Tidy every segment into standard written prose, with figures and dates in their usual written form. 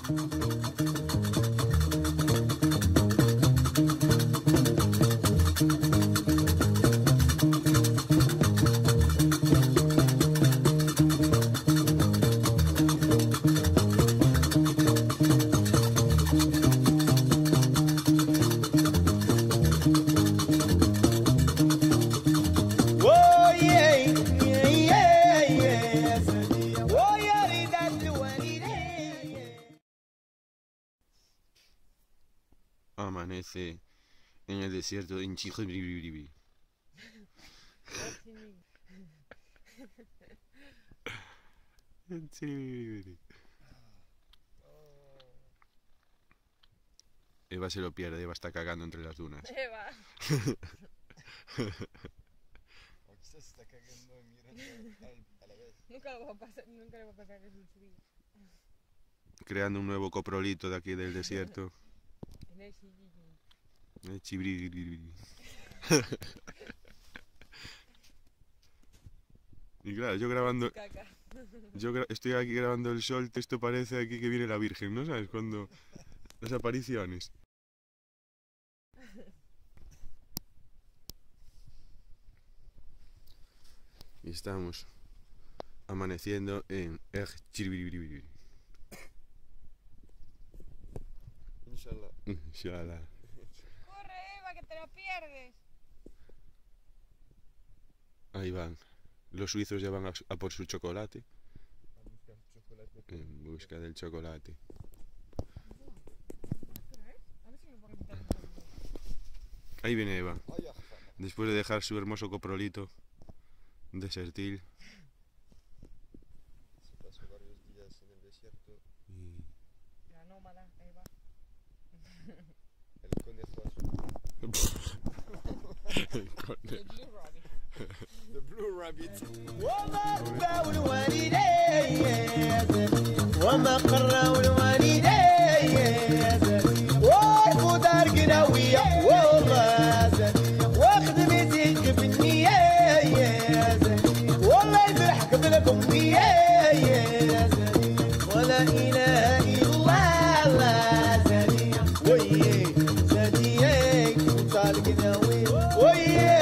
Amanece en el desierto de Inchijibribiribi. Eva se lo pierde, Eva está cagando entre las dunas. Eva. Se está cagando y mirando a la vez. Nunca le va a pasar eso en su vida. Creando un nuevo coprolito de aquí del desierto. Y claro, yo grabando, estoy aquí grabando el sol, esto parece aquí que viene la Virgen, ¿no sabes? Cuando las apariciones. Y estamos amaneciendo en Chiribiribiri. Inshallah. Inshallah. Corre, Eva, que te lo pierdes. Ahí van. Los suizos ya van a por su chocolate. A buscar chocolate. En busca del chocolate. A ver si me puedo quitar. Ahí viene Eva. Ay, ajá. Después de dejar su hermoso coprolito desertil. Se pasó varios días en el desierto. Y... La nómada, Eva. El conejo azul. el conejo. The Blue Rabbit. The Blue Rabbit. وما ربى والوالدين وما قرى والوالدين والخضار قناوية والله وخدمتي في النية والله يفرح قبلكم بيا ولا إله إلا الله ويي زاديك وطال قناوي ويي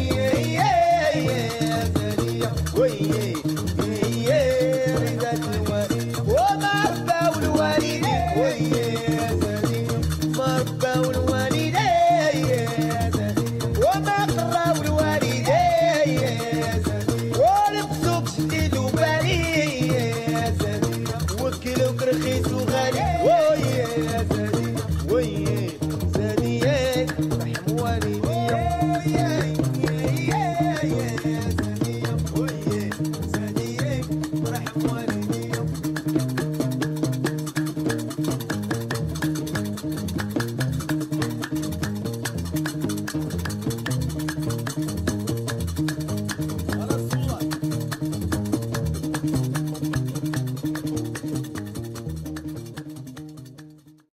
رخيص وغالي ويا زادي ويا زادي رحم والديك